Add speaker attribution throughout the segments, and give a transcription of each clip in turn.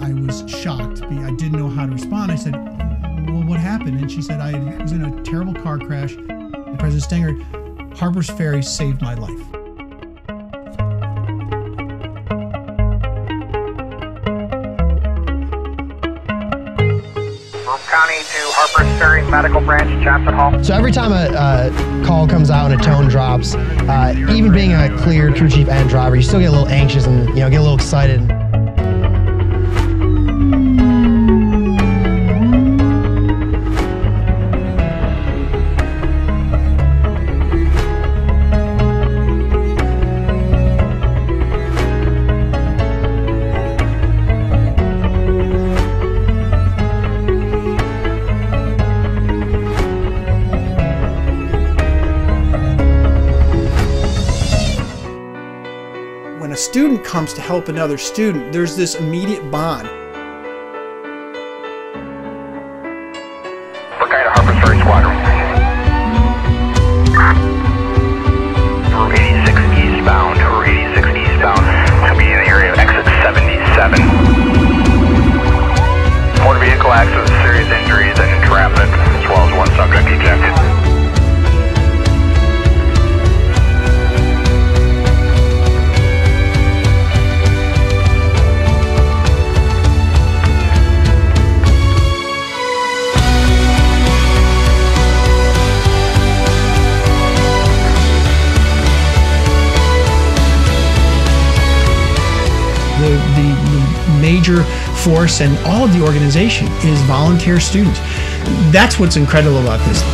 Speaker 1: I was shocked. I didn't know how to respond. I said, well, what happened? And she said, I was in a terrible car crash. And President Stenger, Harpur's Ferry saved my life.
Speaker 2: County to Harpur's Ferry Medical Branch, Johnson Hall.
Speaker 3: So every time a call comes out and a tone drops, even being a clear crew chief and driver, you still get a little anxious and get a little excited.
Speaker 1: When a student comes to help another student, there's this immediate bond.
Speaker 2: Burkina Harpur Ferry Squadron. Route 86 eastbound, Route 86 eastbound. We'll be in the area of exit 77. Motor vehicle accident, serious injuries and entrapment, as well as one subject ejected.
Speaker 1: The major force and all of the organization is volunteer students. That's what's incredible about this.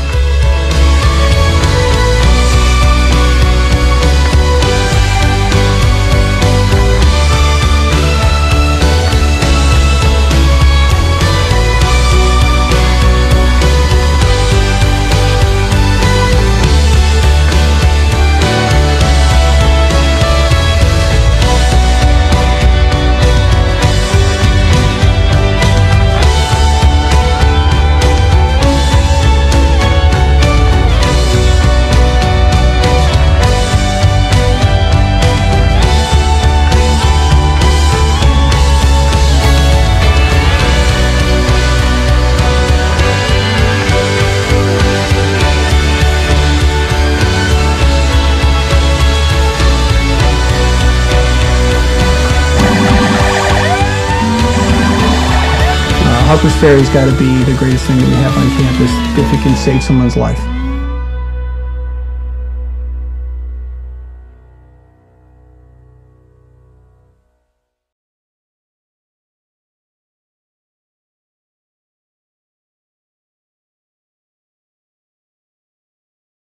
Speaker 1: Harpur's Ferry's got to be the greatest thing that we have on campus if it can save someone's life.